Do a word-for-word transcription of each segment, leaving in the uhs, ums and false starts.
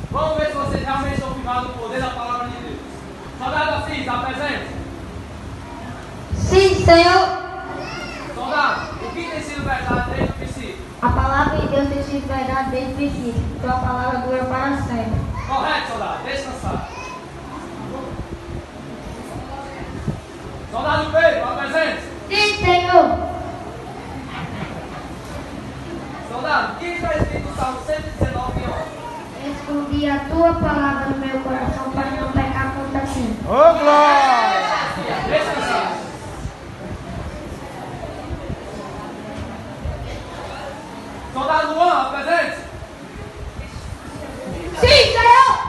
Vamos ver se vocês realmente estão firmados no poder da palavra de Deus. Soldado Assis, apresente. Sim, Senhor. Soldado, o que tem sido verdade desde o princípio? A palavra de Deus tem sido verdade desde o princípio. Então a palavra dura para sempre. Correto, soldado. Descansar. Soldado Pedro, apresente. Sim, Senhor. Soldado, o que está escrito no Salmo cento e dezenove, onze? Escondi a tua palavra no meu coração para não pecar contra ti. Ô, glória! Descansar. Soldado Luan, apresente. Sim, Senhor.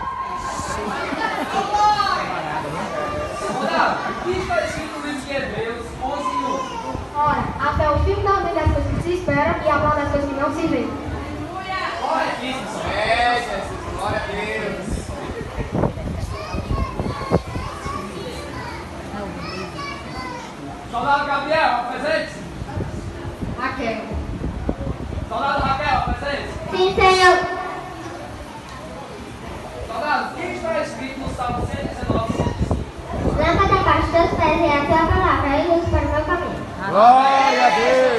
Soldado, o que está escrito no livro de Hebreus onze e um? Ora, até o fim da das coisas que se esperam e a boa das coisas que não se vê. Corretíssimo, soldado. É, Jesus, glória a Deus. Soldado Gabriel, apresente. Raquel. Soldado Raquel, apresente. Sim, Senhor. Soldado, o que está escrito no Salmo cento e dezenove, cento e cinco? Lâmpada para os teus pés e a tua palavra, e luz para o meu caminho. Glória a Deus!